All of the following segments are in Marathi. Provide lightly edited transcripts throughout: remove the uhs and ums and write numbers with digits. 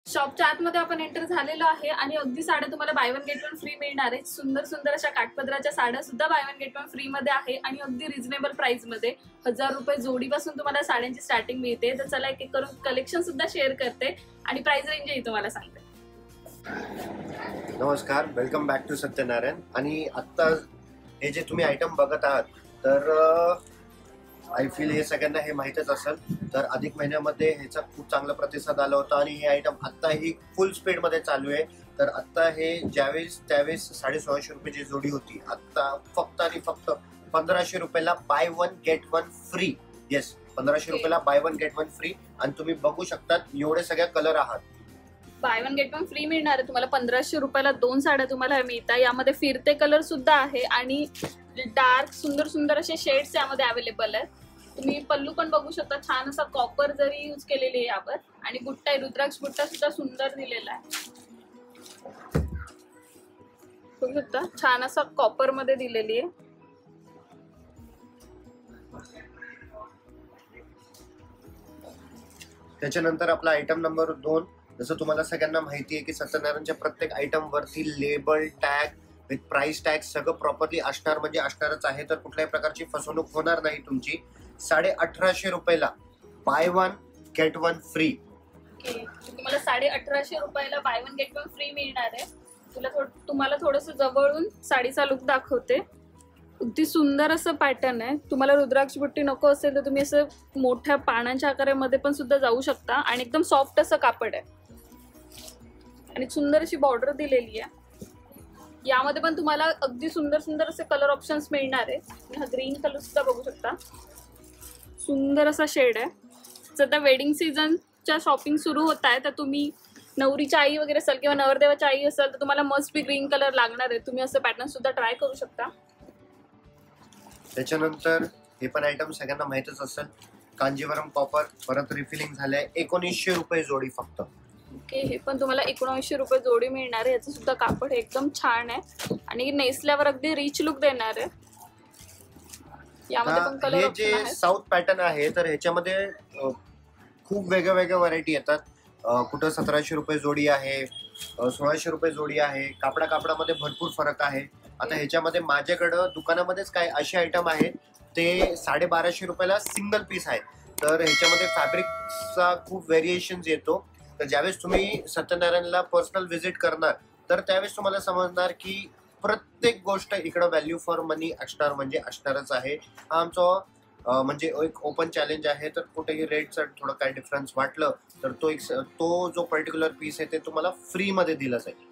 शॉपच्या आतमध्ये आपण एंटर झालेलो आहे आणि अगदी साड्या तुम्हाला buy one get one free मिळणार आहेत. सुंदर सुंदर अशा काठपदराच्या साड्या सुद्धा buy one get one free मध्ये आहे आणि अगदी रिझनेबल प्राइस मध्ये 1000 रुपये जोडीपासून तुम्हाला साड्यांची स्टार्टिंग मिळते. तर चला एक एक करून कलेक्शन सुद्धा शेअर करते आणि प्राइस रेंजही तुम्हाला सांगते. नमस्कार, वेलकम बॅक टू सत्यनारायण. आणि आता हे जे तुम्ही आयटम बघत आहात तर आय फील हे सगळ्यांना हे माहीतच असेल. तर अधिक महिन्यामध्ये ह्याचा खूप चांगला प्रतिसाद आला होता आणि हे आयटम आत्ताही फुल स्पीडमध्ये चालू आहे. तर आत्ता हे त्यावेळेस 1650 रुपयाची जोडी होती. आत्ता फक्त आणि फक्त 1500 रुपयाला buy one get one free. Yes, 1500 रुपयाला buy one get one free. आणि तुम्ही बघू शकतात एवढे सगळे कलर आहात. Buy one get one free मिळणार आहे तुम्हाला. 1500 रुपयाला 2 साड्या तुम्हाला मिळतात. यामध्ये फिरते कलर सुद्धा आहे आणि डार्क सुंदर सुंदर असे शेड्स यामध्ये अवेलेबल आहेत. तुम्ही पल्लू पण बघू शकता, छान असा कॉपर जरी यूज केलेली आहे यावर. आणि बुट्टा, रुद्राक्ष बुट्टा सुद्धा सुंदर दिलेला आहे. बघू शकता छान असा कॉपर मध्ये दिलेली आहे. त्याच्यानंतर आपला आयटम नंबर 2. जसं तुम्हाला सगळ्यांना माहिती आहे की सत्यनारायणच्या प्रत्येक आयटम वरती label, tag with price tag सगळं प्रॉपरली असणार, म्हणजे असणारच आहे. तर कुठल्याही प्रकारची फसवणूक होणार नाही तुमची. 1850 रुपयाला buy one get one free. तुम्हाला 1850 रुपयाला buy one get one free मिळणार आहे. तुम्हाला थोडस जवळून साडीचा लुक दाखवते. अगदी सुंदर असं पॅटर्न आहे. तुम्हाला रुद्राक्ष बुट्टी नको असेल तर तुम्ही असं मोठ्या पानांच्या आकारामध्ये पण सुद्धा जाऊ शकता. आणि एकदम सॉफ्ट असं कापड आहे आणि सुंदर अशी बॉर्डर दिलेली आहे. यामध्ये पण तुम्हाला अगदी सुंदर सुंदर असे कलर ऑप्शन्स मिळणार आहे. हा ग्रीन कलर सुद्धा बघू शकता, सुंदर असा शेड आहे. सध्या वेडिंग सीझनच्या शॉपिंग सुरू होत आहे, तर तुम्ही नवरीची आई वगैरे असाल किंवा नवरदेवाची आई असाल तर तुम्हाला मस्ट बी ग्रीन कलर लागणार आहे. तुम्ही असं पॅटर्न सुद्धा ट्राय करू शकता. त्याच्यानंतर हे पण आयटम सगळ्यांना माहितच असेल, कांजीवरम कॉपर परत रिफिलिंग झालंय. 1900 रुपये जोडी फक्त. ओके, हे पण तुम्हाला 1900 रुपये जोडी मिळणार आहे. याचं सुद्धा कापड एकदम छान आहे आणि नेसल्यावर अगदी रिच लुक देणार आहे. यामध्ये पण कलर हे ऑप्शन जे आहेत. साऊथ पॅटर्न आहे तर ह्याच्यामध्ये खूप वेगळ्या वेगळ्या व्हरायटी येतात. कुठं 1700 रुपये जोडी आहे, 1600 रुपये जोडी आहे. कापडामध्ये भरपूर फरक आहे. आता ह्याच्यामध्ये माझ्याकडं दुकानामध्येच काय असे आयटम आहेत ते 1250 रुपयाला सिंगल पीस आहे. तर ह्याच्यामध्ये फॅब्रिकचा खूप व्हेरिएशन्स येतो. तर ज्यावेळेस तुम्ही सत्यनारायणला पर्सनल व्हिजिट करणार तर त्यावेळेस तुम्हाला समजणार की प्रत्येक गोष्ट इकडं व्हॅल्यू फॉर मनी असणार, म्हणजे असणारच आहे. हा आमचा म्हणजे एक ओपन चॅलेंज आहे. तर कुठेही रेटचं थोडं काय डिफरन्स वाटलं तर तो जो पर्टिक्युलर पीस आहे ते तुम्हाला फ्री मध्ये दिला जाईल.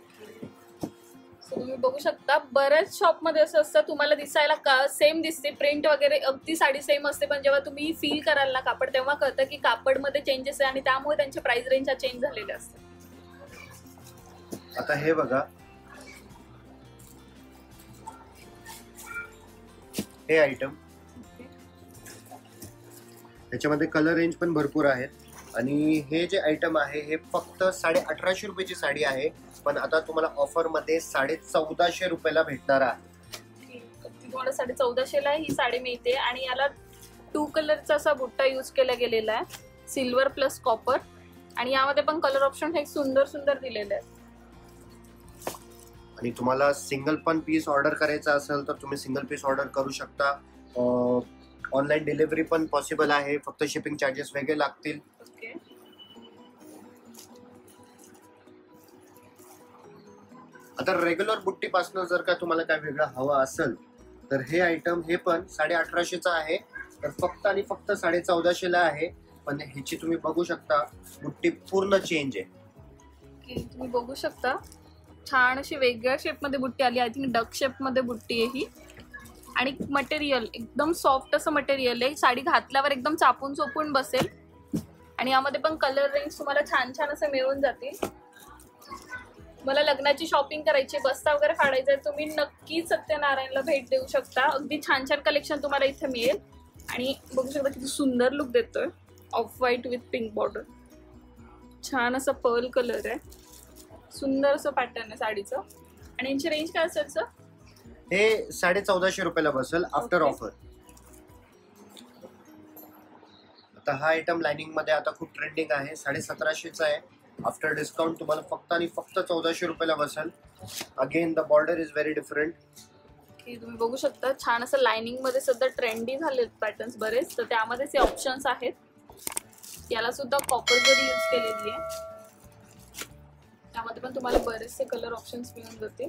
तुम्ही बघू शकता बऱ्याच शॉप मध्ये असं असतं, तुम्हाला दिसायला सेम दिसते, प्रिंट वगैरे अगदी साडी सेम असते, पण जेव्हा तुम्ही फील कराल ना कापड तेव्हा कळतं की कापड मध्ये चेंजेस आहे आणि त्यामुळे त्यांचे प्राइस रेंज हा चेंज झालेले असते. आता हे बघा, हे आयटम त्याच्यामध्ये कलर रेंज पण भरपूर आहेत. आणि हे जे आयटम आहे हे फक्त 1850 रुपयाची साडी आहे, पण आता तुम्हाला ऑफर मध्ये 1450 रुपयाला भेटणार आहे. तुम्हाला 1450 ला ही साडी मिळते आणि याला 2 कलरचा असा बुट्टा यूज केला गेलेला आहे, सिल्वर प्लस कॉपर. आणि यामध्ये पण कलर ऑप्शन हे सुंदर सुंदर दिलेले आहेत. आणि तुम्हाला सिंगल पण पीस ऑर्डर करायचा असेल तर तुम्ही सिंगल पीस ऑर्डर करू शकता. ऑनलाईन डिलिव्हरी पण पॉसिबल आहे, फक्त शिपिंग चार्जेस वेगळे लागतील. आता रेग्युलर बुट्टीपासून जर का तुम्हाला काय वेगळं हवं असेल तर हे आयटम हे पण 1850चा आहे. तर फक्त आणि फक्त 1450 ला आहे. पण ह्याची तुम्ही बघू शकता बुट्टी पूर्ण चेंज आहे. तुम्ही बघू शकता छान अशी वेगळ्या शेप मध्ये बुट्टी आली. आय थिंक डक शेप मध्ये बुट्टी आहे ही. आणि मटेरियल एकदम सॉफ्ट असं मटेरियल आहे. साडी घातल्यावर एकदम चापून चोपून बसेल. आणि यामध्ये पण कलर रेंज तुम्हाला छान छान असं मिळून जातील. मला लग्नाची शॉपिंग करायची, बस्ता वगैरे फाडायचा आहे, तुम्ही नक्कीच सत्यनारायणला भेट देऊ शकता. अगदी छान छान कलेक्शन तुम्हाला इथे मिळेल. आणि बघू शकता किती सुंदर लुक देतोय. Off white with pink border, छान असं पर्ल कलर आहे, सुंदर असं पॅटर्न आहे साडीचं. आणि यांची रेंज काय असेल सर? हे 1450 रुपयाला बसेल आफ्टर ऑफर. आता हा आयटम लाइनिंग मध्ये आता खूप ट्रेंडिंग आहे. 1750चा आहे. आफ्टर डिस्काउंट तुम्हाला फक्त आणि फक्त 1400 रुपयाला बसेल. Again the border is very different. की तुम्ही बघू शकता छान असं लाइनिंग मध्ये सुद्धा ट्रेंडी झाले पॅटर्न्स बरेच, तर त्यामध्येच हे ऑप्शन्स आहेत. याला सुद्धा कॉपर जरी यूज केलेली आहे. त्यामध्ये पण तुम्हाला बरेचसे कलर ऑप्शन्स मिळून जातील.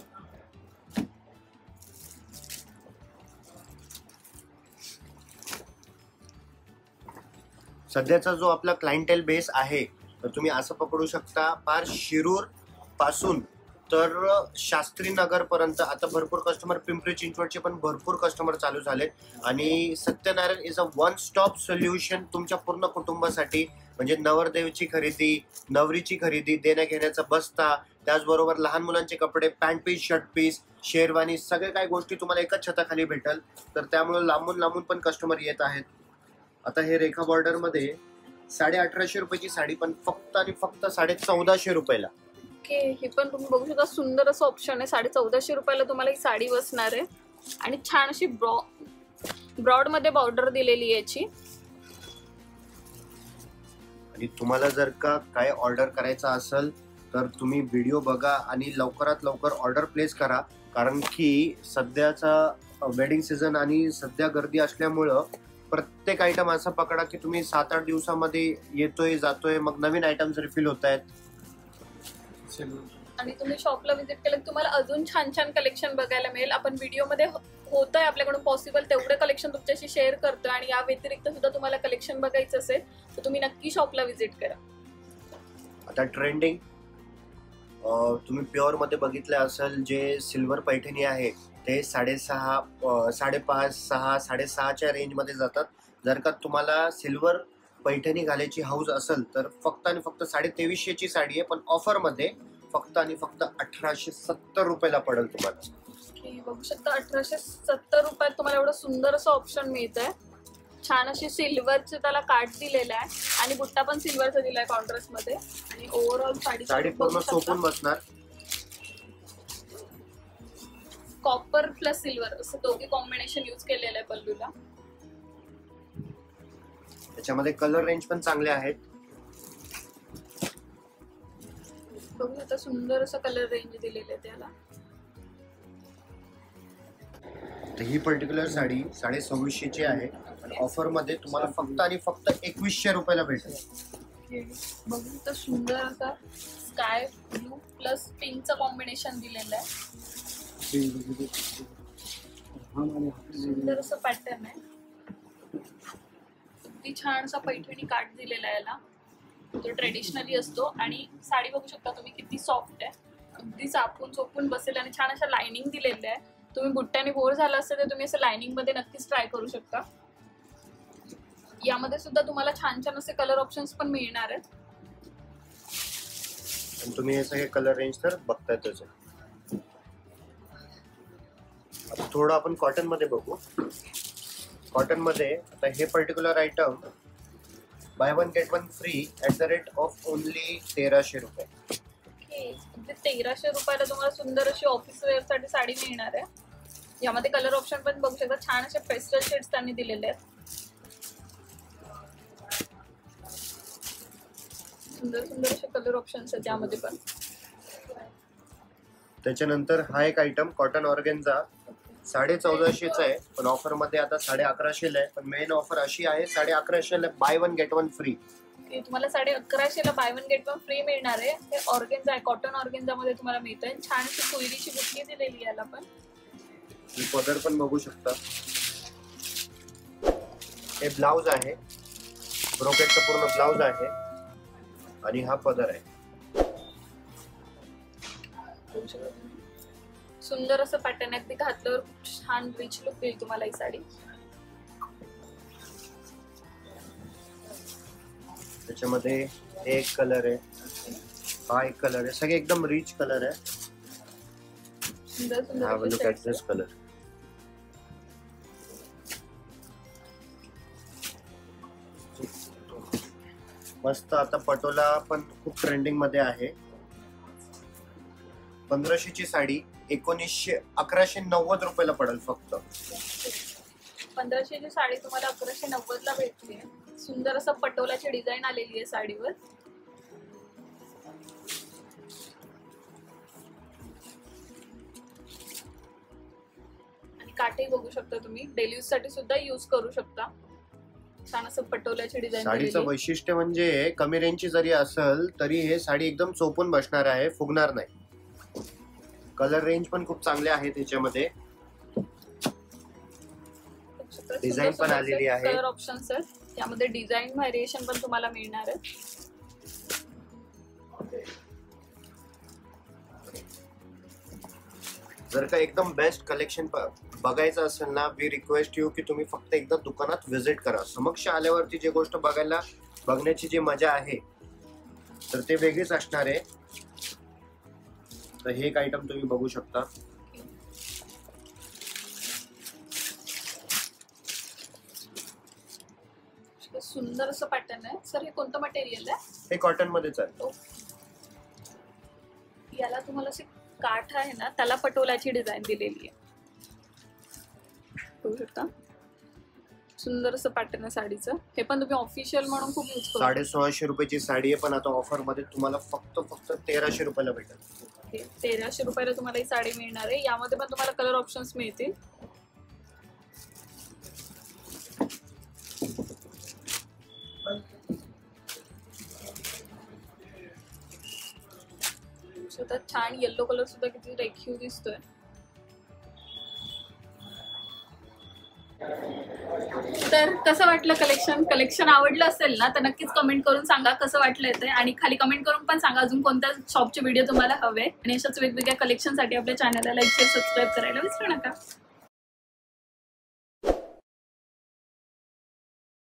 सध्याचा जो आपला क्लायंटेल बेस आहे, तर तुम्ही असं पकडू शकता पार शिरूर पासून तर शास्त्रीनगर पर्यंत आता भरपूर कस्टमर, पिंपरी चिंचवडचे पण भरपूर कस्टमर चालू झालेत. आणि Satyanarayan is a one stop solution तुमच्या पूर्ण कुटुंबासाठी. म्हणजे नवरदेवची खरेदी, नवरीची खरेदी, देण्या घेण्याचा बस्ता, त्याचबरोबर लहान मुलांचे कपडे, pant piece, shirt piece, sherwani, सगळे काही गोष्टी तुम्हाला एकाच छताखाली भेटेल. तर त्यामुळे लांबून लांबून पण कस्टमर येत आहेत. आता हे रेखा बॉर्डर मध्ये 1850 रुपयाची साडी पण फक्त आणि फक्त 1450 रुपयाला. ओके, हे पण तुम्ही बघू शकता सुंदर असं ऑप्शन आहे. 1450 रुपयाला तुम्हाला ही साडी बसणार आहे. आणि छान अशी ब्रॉड मध्ये बॉर्डर दिलेली आहे याची. आणि तुम्हाला जर का काय ऑर्डर करायचं असेल तर तुम्ही व्हिडिओ बघा आणि लवकरात लवकर ऑर्डर प्लेस करा. कारण की सध्याचा वेडिंग सीझन आणि सध्या गर्दी असल्यामुळं प्रत्येक आयटम असं पकडा की तुम्ही 7-8 दिवसामध्ये येतोय जातोय, मग नवीन आयटम्स रिफिल होत आहेत. आणि तुम्ही शॉपला व्हिजिट केलं तर तुम्हाला अजून छान छान कलेक्शन बघायला मिळेल. आपण व्हिडिओमध्ये होत आहे आपल्याकडून पॉसिबल तेवढे कलेक्शन तुमच्याशी शेअर करतोय. आणि या व्यतिरिक्त सुद्धा तुम्हाला कलेक्शन बघायचं असेल तर तुम्ही नक्की शॉपला व्हिजिट करा. आता ट्रेंडिंग तुम्ही प्युअर मध्ये बघितलं असेल, जे सिल्वर पैठणी आहे ते 6.5, 5.5, 6, 6.5च्या रेंज मध्ये जातात. जर का तुम्हाला सिल्वर पैठणी घालायची हाऊस असेल तर फक्त आणि फक्त 2350ची साडी आहे, पण ऑफर मध्ये फक्त आणि फक्त 1870 रुपयाला पडेल तुम्हाला. बघू शकता 1870 रुपयात तुम्हाला एवढं सुंदर असं ऑप्शन मिळत आहे. छान अशी सिल्वरचे त्याला काठ दिलेला आहे आणि बुट्टा पण सिल्वरचा दिलाय कॉन्ट्रास्ट मध्ये. आणि ओव्हरऑल साडी पूर्ण सोपून बसणार. कॉपर प्लस सिल्वर असं दोघे कॉम्बिनेशन यूज केलेलं आहे पल्लूला. त्याच्यामध्ये कलर रेंज पण चांगले आहेत. बघू आता सुंदर असं कलर रेंज दिलेलं आहे त्याला. तर ही पर्टिक्युलर साडी 2650ची आहे आणि ऑफर मध्ये तुम्हाला फक्त आणि फक्त 2100 रुपयाला भेटेल. बघू तर सुंदर असा स्काय ब्लू प्लस पिंकचं कॉम्बिनेशन दिलेलं आहे. सुंदर असं पॅटर्न आहे. अगदी छान असा पैठणी काठ दिलेला आहे याला. तो ट्रेडिशनली असतो. आणि साडी बघू शकता तुम्ही किती सॉफ्ट आहे, अगदी चापून चोपून बसेल. आणि छान अशा लाइनिंग दिलेल्या आहे. तुम्ही बुट्ट्याने बोर झाला असेल तर तुम्ही असं लाइनिंग मध्ये नक्कीच ट्राय करू शकता. यामध्ये सुद्धा तुम्हाला छान छान असे कलर ऑप्शन्स पण मिळणार आहेत. तुम्ही हे सगळे कलर रेंज तर बघतायच. आता थोडं आपण कॉटन मध्ये बघू. कॉटन मध्ये आता हे particular item buy one get one free at the rate of only 1300 रुपये. 1300 रुपयाला तुम्हाला सुंदर अशी ऑफिस वेअर साठी साडी मिळणार आहे. यामध्ये कलर ऑप्शन पण बघू शकता. छान असे पेस्टल शेड्स त्यांनी दिलेले आहेत. सुंदर सुंदर असे कलर ऑप्शन्स आहेत त्यामध्ये पण. त्याच्यानंतर हा एक आयटम कॉटन ऑर्गेन्झा 1450चा आहे, पण ऑफर मध्ये आता 1150ला आहे. पण मेन ऑफर अशी आहे 1150ला buy one get one free. तुम्हाला 1150ला buy one get one free मिळणार आहे. हे ऑर्गेन्झा आहे, कॉटन ऑर्गेन्झा मध्ये तुम्हाला मिळत आहे. छान अशी कोयरीची बुट्टी दिलेली याला पण. ही पदर पण बघू शकता. हे ब्लाउज आहे, ब्रोकेटचं पूर्ण ब्लाउज आहे आणि हा पदर आहे. सुंदर असं पॅटर्न आहे. घातल्यावर खूप छान रिच लुक येईल तुम्हाला ही साडी. त्याच्यामध्ये एक कलर आहे, हा एक कलर आहे. सगळे एकदम रिच कलर आहे. सुंदर सुंदर हा लुक ॲट दिस कलर. मस्त. आता पटोला पण खूप ट्रेंडिंग मध्ये आहे. 1500ची साडी 1190 रुपयाला पडेल फक्त. 1500ची साडी तुम्हाला 1190 ला भेटली. सुंदर असं पटोलाची डिझाईन आलेली आहे साडीवर. काठही बघू शकता तुम्ही, डेली यूज साठी सुद्धा यूज करू शकता. छान असं पटोल्याची डिझाईन साडीचं वैशिष्ट्य म्हणजे कमी रेंजची जरी असेल तरी हे साडी एकदम चोपून बसणार आहे, फुगणार नाही. कलर रेंज पण खूप चांगले आहेत ह्याच्यामध्ये. डिझाईन पण आलेली आहे. कलर ऑप्शन्स आहेत त्यामध्ये, डिझाईन व्हेरिएशन पण तुम्हाला मिळणार आहे. जर का एकदम बेस्ट कलेक्शन बघायचं असेल ना, वी रिक्वेस्ट यू की तुम्ही फक्त एकदा दुकानात व्हिजिट करा. समक्ष आल्यावरती जी गोष्ट बघण्याची जी मजा आहे तर ते वेगळीच असणार आहे. तर हे एक आयटम तुम्ही बघू शकता. सुंदर असं पॅटर्न आहे. सर हे कोणतं मटेरियल आहे? हे कॉटन मध्येच आहे. याला तुम्हाला असे काठ आहे ना, त्याला पटोल्याची डिझाईन दिलेली आहे. बघू शकता सुंदर असं पॅटर्न आहे साडीचं. हे पण तुम्ही ऑफिशियल म्हणून खूप यूज करू. 1650 रुपयाची साडी आहे, पण आता ऑफर मध्ये तुम्हाला फक्त 1300 रुपयाला भेटेल. 1300 रुपयाला तुम्हाला ही साडी मिळणार आहे. यामध्ये पण तुम्हाला कलर ऑप्शन्स मिळतील. छान येलो कलर सुद्धा किती रेखीव दिसतोय. तर कसं वाटलं कलेक्शन आवडलं असेल ना तर नक्कीच कमेंट करून सांगा कसं वाटलं ते, आणि खाली कमेंट करून पण सांगा अजून कोणत्या शॉपचे व्हिडिओ तुम्हाला हवे. आणि अशाच वेगवेगळ्या कलेक्शनसाठी आपल्या चॅनलला लाईक शेअर सबस्क्राईब करायला विसरू नका.